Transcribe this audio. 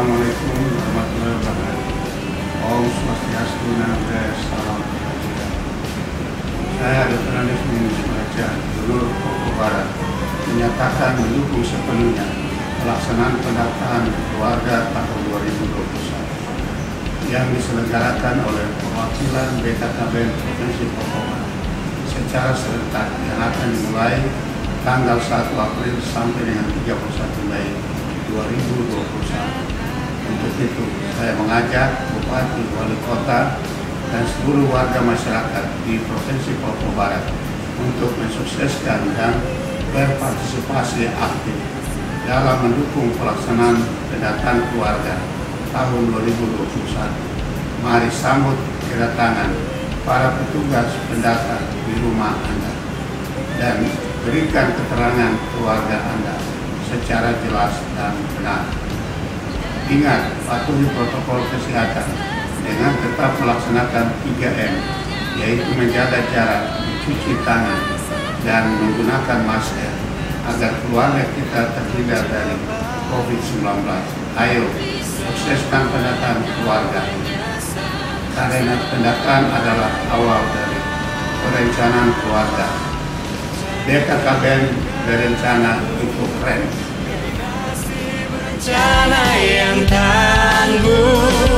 Assalamualaikum warahmatullahi wabarakatuh. Om Swastiastu, Namo Buddhaya, Salam Kebajikan. Saya Dr. Andes Minus Meraja, Gubernur Papua Barat, menyatakan mendukung sepenuhnya pelaksanaan pendaftaran keluarga tahun 2021 yang diselenggarakan oleh perwakilan BKKBN Provinsi Papua Barat secara serentak yang akan dimulai tanggal 1 April sampai dengan 31 Mei 2021. Untuk itu, saya mengajak Bupati, Wali Kota, dan seluruh warga masyarakat di Provinsi Papua Barat untuk mensukseskan dan berpartisipasi aktif dalam mendukung pelaksanaan pendataan keluarga tahun 2021. Mari sambut kedatangan para petugas pendata di rumah Anda dan berikan keterangan keluarga Anda secara jelas dan benar. Ingat, patuhi protokol kesehatan dengan tetap melaksanakan 3M, yaitu menjaga jarak, mencuci tangan, dan menggunakan masker agar keluarga kita terhindar dari COVID-19. Ayo, sukseskan pendataan keluarga, karena pendataan adalah awal dari perencanaan keluarga. BKKBN berencana itu keren. Rencana yang tangguh.